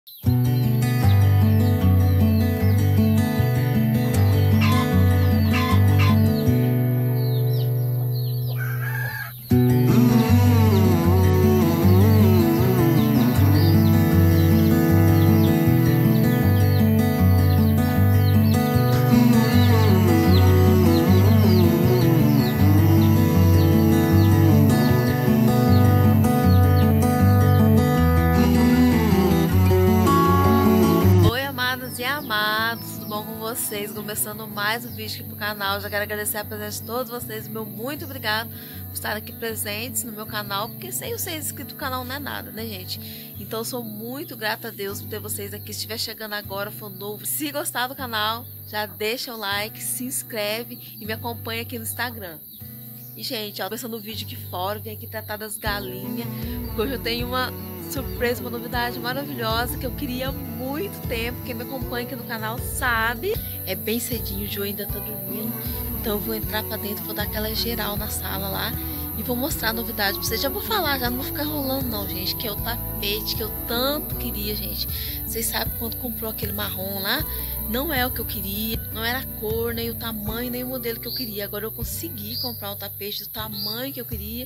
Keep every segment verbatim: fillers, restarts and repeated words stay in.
E amados, tudo bom com vocês? Começando mais um vídeo aqui pro canal. Já quero agradecer a presença de todos vocês. Meu muito obrigado por estar aqui presentes no meu canal, porque sem vocês inscritos no canal não é nada, né, gente? Então eu sou muito grata a Deus por ter vocês aqui. Se estiver chegando agora, for novo, se gostar do canal, já deixa o like, se inscreve e me acompanha aqui no Instagram. E, gente, ó, começando o vídeo aqui fora, vim aqui tratar das galinhas, porque hoje eu tenho uma surpresa, uma novidade maravilhosa que eu queria há muito tempo. Quem me acompanha aqui no canal sabe. É bem cedinho, o Joe ainda tá dormindo, então eu vou entrar pra dentro, vou dar aquela geral na sala lá e vou mostrar a novidade pra vocês. Já vou falar, já não vou ficar rolando não, gente, que é o tapete que eu tanto queria, gente. Vocês sabem quando comprou aquele marrom lá, não é o que eu queria, não era a cor, nem o tamanho, nem o modelo que eu queria. Agora eu consegui comprar o tapete do tamanho que eu queria.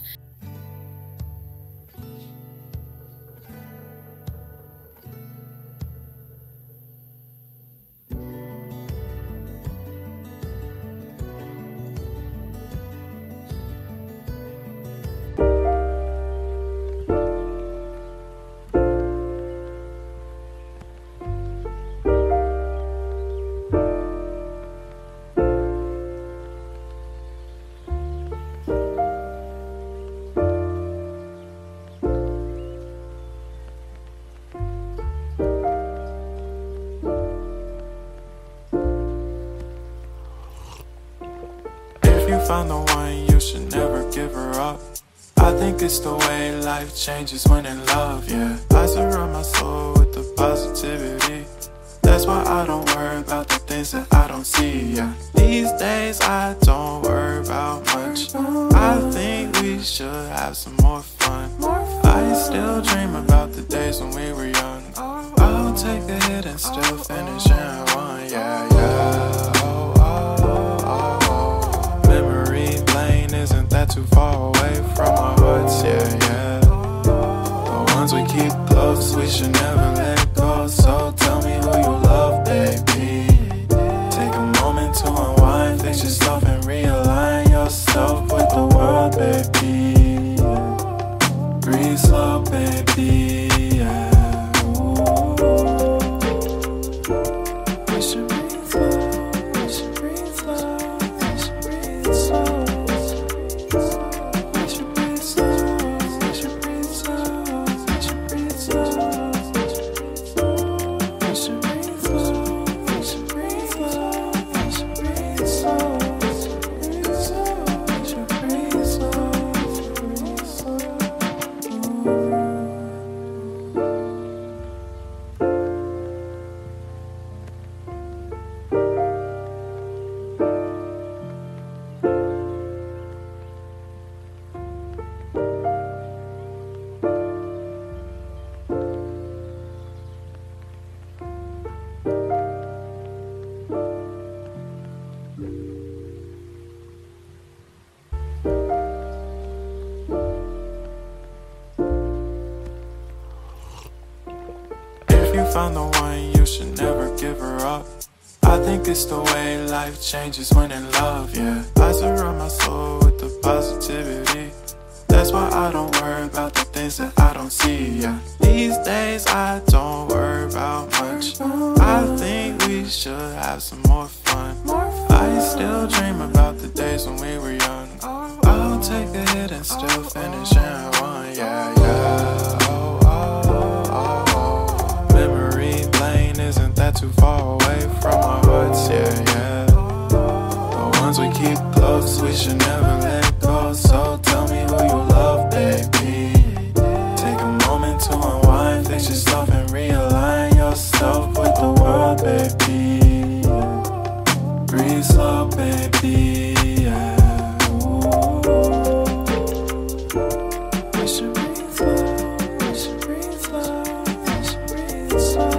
Found the one, you should never give her up. I think it's the way life changes when in love, yeah. I surround my soul with the positivity. That's why I don't worry about the things that I don't see, yeah. These days I don't worry about much. I think we should have some more fun. I still dream about the days when we were young. I'll take a hit and still finish in one, yeah, yeah. Too far away from our hearts, yeah, yeah. The ones we keep close, we should never let go. So tell me who you love, baby. Take a moment to unwind, fix yourself and realign yourself with the world, baby. Breathe slow, baby, yeah. Ooh. We should breathe slow, we should breathe slow, we should breathe slow. Found the one, you should never give her up. I think it's the way life changes when in love, yeah. I surround my soul with the positivity. That's why I don't worry about the things that I don't see, yeah. These days I don't worry about much. I think we should have some more fun. I still dream about the days when we were young. I'll take a hit and still finish in one, yeah, yeah. Oh, oh, oh, oh. Memory lane isn't that too far away from our hearts, yeah, yeah. The ones we keep close, we should never let go. So tell me who you love, baby. Take a moment to unwind, fix yourself and realign yourself with the world, baby. Breathe slow, baby, yeah. We should breathe slow, we should breathe slow, we should breathe slow.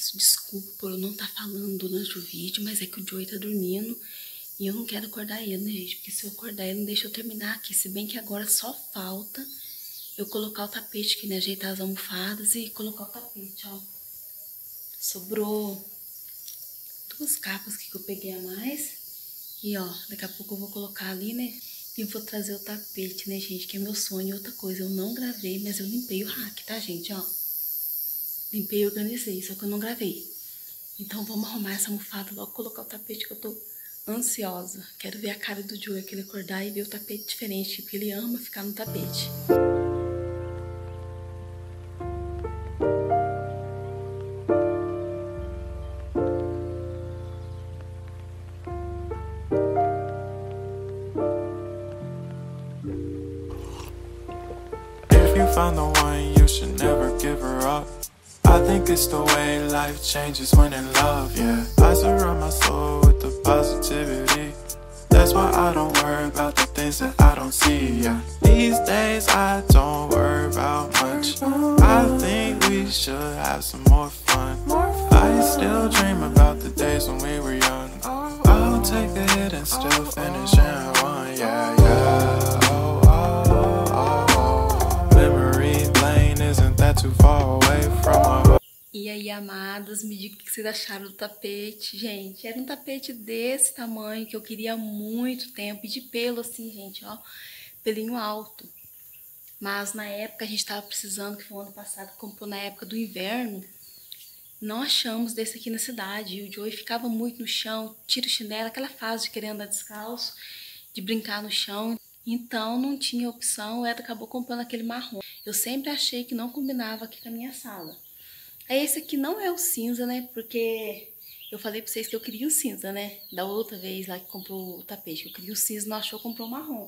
peço desculpa por eu não estar tá falando durante o vídeo, mas é que o Joey tá dormindo e eu não quero acordar ele, né, gente? Porque se eu acordar ele, não deixa eu terminar aqui. Se bem que agora só falta eu colocar o tapete aqui, né? Ajeitar as almofadas e colocar o tapete, ó. Sobrou duas capas que eu peguei a mais. E, ó, daqui a pouco eu vou colocar ali, né? E vou trazer o tapete, né, gente? Que é meu sonho. E outra coisa, eu não gravei, mas eu limpei o rack, tá, gente? Ó. Limpei e organizei, só que eu não gravei. Então vamos arrumar essa almofada, logo colocar o tapete que eu tô ansiosa. Quero ver a cara do Joey, que ele acordar e ver o tapete diferente, porque ele ama ficar no tapete. If you found the one, you should never give her up. I think it's the way life changes when in love, yeah. I surround my soul with the positivity. That's why I don't worry about the things that I don't see, yeah. These days I don't worry about much. I think we should have some more fun. I still dream about the days when we were young. I'll take a hit and still finish in one, yeah, yeah. Oh, oh, oh, oh. Memory lane, isn't that too far away from my... E aí, amadas, me digam o que vocês acharam do tapete. Gente, era um tapete desse tamanho que eu queria há muito tempo. E de pelo assim, gente, ó, pelinho alto. Mas na época a gente tava precisando, que foi o ano passado, comprou na época do inverno. Não achamos desse aqui na cidade. E o Joey ficava muito no chão, tira o chinelo, aquela fase de querer andar descalço, de brincar no chão. Então não tinha opção, o Eda acabou comprando aquele marrom. Eu sempre achei que não combinava aqui com a minha sala. Esse aqui não é o cinza, né? Porque eu falei pra vocês que eu queria o cinza, né? Da outra vez lá que comprou o tapete. Eu queria o cinza, não achou, comprou o marrom.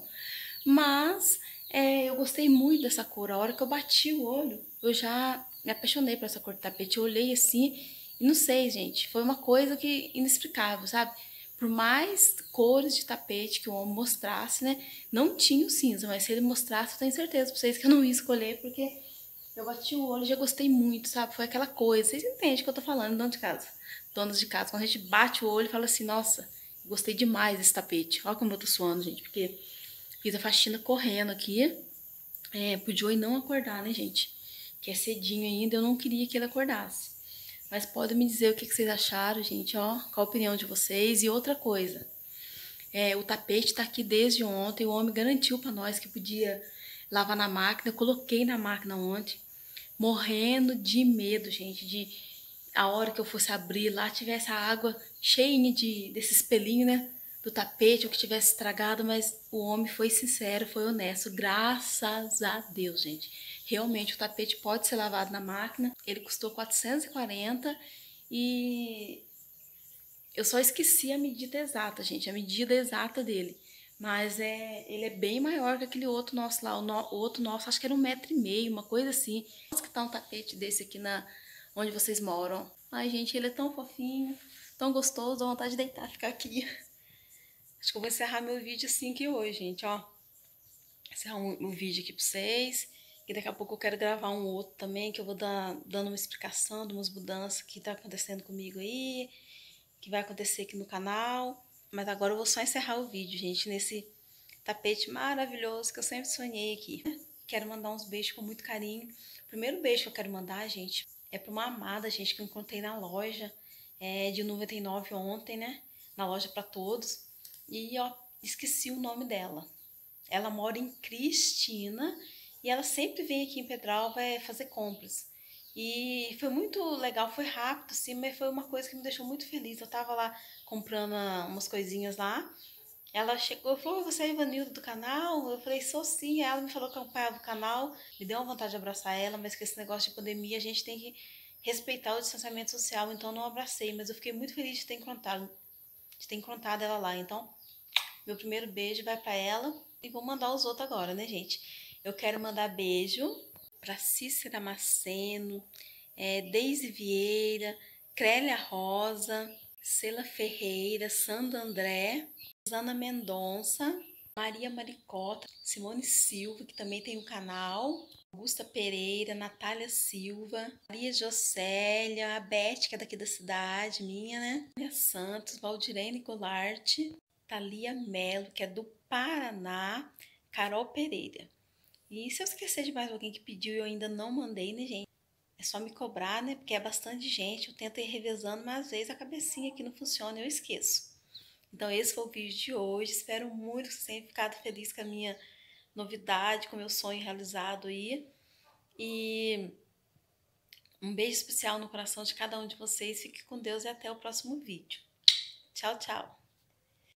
Mas é, eu gostei muito dessa cor. A hora que eu bati o olho, eu já me apaixonei por essa cor de tapete. Eu olhei assim e não sei, gente. Foi uma coisa que inexplicável, sabe? Por mais cores de tapete que o homem mostrasse, né? Não tinha o cinza, mas se ele mostrasse, eu tenho certeza pra vocês que eu não ia escolher, porque... eu bati o olho e já gostei muito, sabe? Foi aquela coisa. Vocês entendem o que eu tô falando, dono de casa. Donas de casa. Quando a gente bate o olho e fala assim, nossa, gostei demais desse tapete. Olha como eu tô suando, gente. Porque fiz a faxina correndo aqui. É, pro Joey não acordar, né, gente? Que é cedinho ainda, eu não queria que ele acordasse. Mas podem me dizer o que vocês acharam, gente, ó. Qual a opinião de vocês. E outra coisa. É, o tapete tá aqui desde ontem. O homem garantiu pra nós que podia lavar na máquina. Eu coloquei na máquina ontem. Morrendo de medo, gente, de a hora que eu fosse abrir lá, tivesse a água cheia de, desses pelinhos, né, do tapete, ou que tivesse estragado, mas o homem foi sincero, foi honesto, graças a Deus, gente. Realmente o tapete pode ser lavado na máquina, ele custou quatrocentos e quarenta e eu só esqueci a medida exata, gente, a medida exata dele. Mas é, ele é bem maior que aquele outro nosso lá. O, no, o outro nosso, acho que era um metro e meio, uma coisa assim. Nossa, que tá um tapete desse aqui na, onde vocês moram. Ai, gente, ele é tão fofinho, tão gostoso, dá vontade de deitar, ficar aqui. Acho que eu vou encerrar meu vídeo assim aqui hoje, gente, ó. Encerrar um, um vídeo aqui pra vocês. E daqui a pouco eu quero gravar um outro também, que eu vou dar, dando uma explicação de umas mudanças que tá acontecendo comigo aí, que vai acontecer aqui no canal. Mas agora eu vou só encerrar o vídeo, gente, nesse tapete maravilhoso que eu sempre sonhei aqui. Quero mandar uns beijos com muito carinho. O primeiro beijo que eu quero mandar, gente, é pra uma amada, gente, que eu encontrei na loja é, de noventa e nove ontem, né? Na loja pra todos. E, ó, esqueci o nome dela. Ela mora em Cristina e ela sempre vem aqui em Pedralva é, fazer compras. E foi muito legal, foi rápido, assim, mas foi uma coisa que me deixou muito feliz. Eu tava lá comprando umas coisinhas lá. Ela chegou e falou, você é a Ivanilda do canal? Eu falei, sou sim. Ela me falou que acompanhava o canal. Me deu uma vontade de abraçar ela, mas com esse negócio de pandemia a gente tem que respeitar o distanciamento social. Então eu não abracei, mas eu fiquei muito feliz de ter encontrado, de ter encontrado ela lá. Então, meu primeiro beijo vai pra ela. E vou mandar os outros agora, né, gente? Eu quero mandar beijo para Cícera Maceno, é, Deise Vieira, Crélia Rosa, Cela Ferreira, Sandra André, Susana Mendonça, Maria Maricota, Simone Silva, que também tem um canal, Augusta Pereira, Natália Silva, Maria Jocélia, a Beth, que é daqui da cidade, minha, né? Maria Santos, Valdirene Goulart, Thalia Melo, que é do Paraná, Carol Pereira. E se eu esquecer de mais alguém que pediu e eu ainda não mandei, né, gente? É só me cobrar, né? Porque é bastante gente, eu tento ir revezando, mas às vezes a cabecinha aqui não funciona e eu esqueço. Então esse foi o vídeo de hoje, espero muito que vocês tenham ficado felizes com a minha novidade, com o meu sonho realizado aí. E um beijo especial no coração de cada um de vocês. Fique com Deus e até o próximo vídeo. Tchau, tchau.